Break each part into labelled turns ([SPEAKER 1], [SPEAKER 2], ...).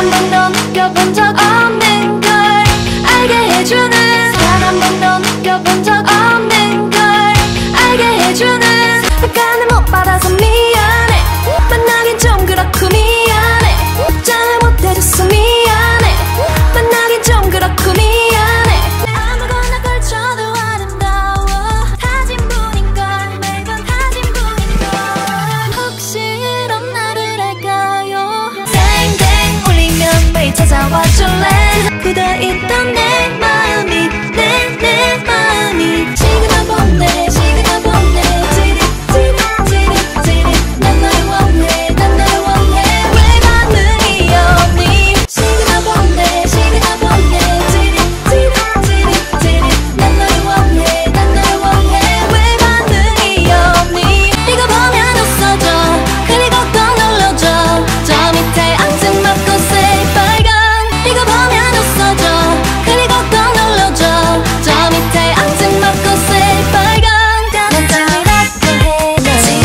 [SPEAKER 1] 한 번도 느껴본 적 없는 걸 알게 해주는 사랑 한 번도 느껴본 적 없는 걸 알게 해주는 습관을 못 받아서 미안해 만나긴 좀 그렇고 미안해 잘 못해줘서 미안해 만나긴 좀 그렇고 미안해 아무거나 걸쳐도 아름다워 다진 분인걸 매번 다진 분인걸 혹시 이런 나를 알까요 땡땡 울리면 매일 찾아와 줄래 굳어있던 내 마음이 내 마음이 시그널 보내 시그널 보내 지릿 지릿 지릿 지릿 난 널 원해 난 널 원해 왜 반응이 없니 시그널 보내 시그널 보내 지릿 지릿 지릿 지릿 난 널 원해 난 널 원해 왜 반응이 없니 이거 보면 웃어줘 그리고 꼭 눌러줘 저 밑에 앙증맞고 새빨간 이거 보면 웃어줘 그리고 꼭 눌러줘 저 밑에 앙증맞고 새빨간 난 짱이라고 해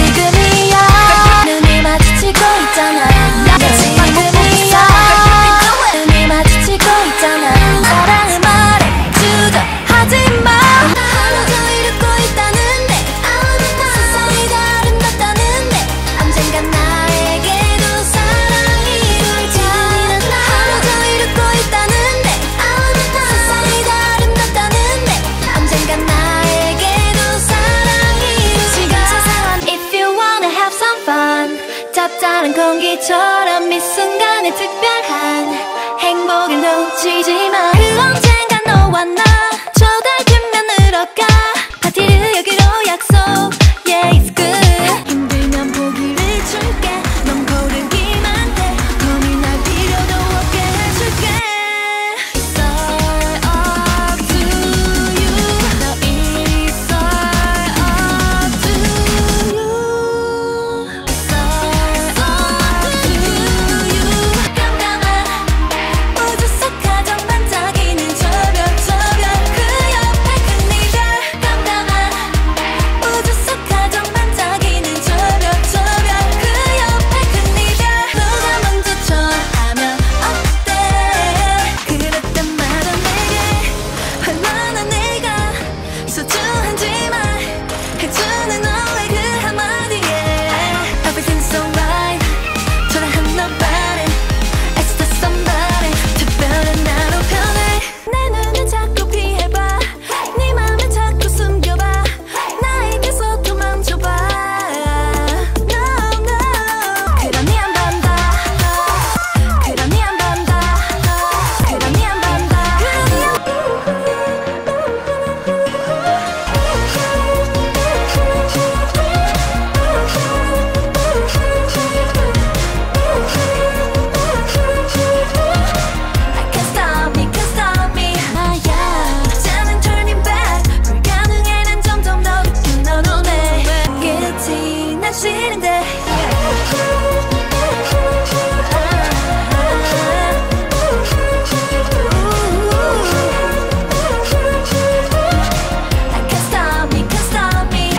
[SPEAKER 1] 지금이야 눈이 마주치고 있잖아 지금이야 눈이 마주치고 있잖아 사랑을 말해주죠 하지마 하루 종일 웃고 있다는데 세상이 다 아름답다는데 언젠간 나에게도 사랑이 올지 하루 종일 웃고 있다는데 세상이 다 아름답다는데 언젠간 나에게도 사랑이 지금 세상은 If you wanna have some fun 짭짤한 공기처럼 이 순간의 특별한 행복을 놓치지 마 그 언젠가 너와 나 초달쯤면 늘어가 파티를 여기로 약속 Yeah it's good 힘들면 보기를 줄게 넌 고르기만 해 고민할 필요도 없게 해줄게 It's all up to you 너 It's all up to you It's all up to you 깜깜한 우주 속 가장 반짝이는 저별 그 옆에 큰 이별 깜깜한 우주 속 가장 반짝이는 저별 그 옆에 큰 이별 누가 먼저 좋아하면 어때 그랬단 말은 내게 얼마나 내가 소중한지 말해주는 너의 그 한마디에 Everything's alright 초라한 nobody It's the somebody 특별한 나로 변해 내 눈을 자꾸 피해봐 네 맘을 자꾸 숨겨봐 나에게서 도망쳐봐 No no 그러니 안 반다 그러니 안 반다 그러니 안 반다 그러니 안 can't stop me 나야 이제는 turning back 불가능해 난 점점 더 깊은 너 눈에 끝이 난 싫은데 I can't stop me can't stop me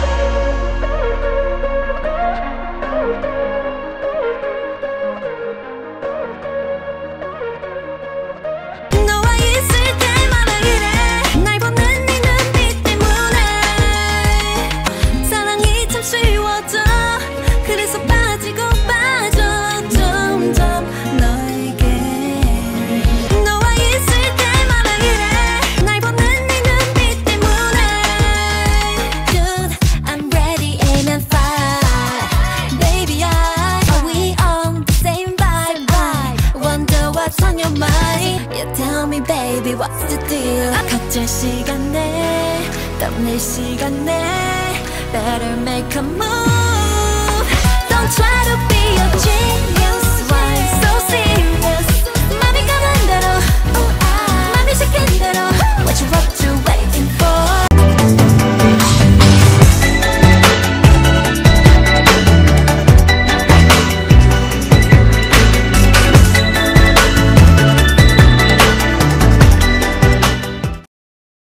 [SPEAKER 1] 너와 있을 때마다 이래 날 보는 네 눈빛 때문에 사랑이 참 쉬워져 그래서 빠지고 빠져 점점 너에게 너와 있을 때마다 이래 날 보는 네 눈빛 때문에 Good I'm ready aim and fire Baby are we on the same vibe Wonder what's on your mind You tell me baby what's the deal 각자 시간에 떠날 시간에 Better make a move Don't try to be a G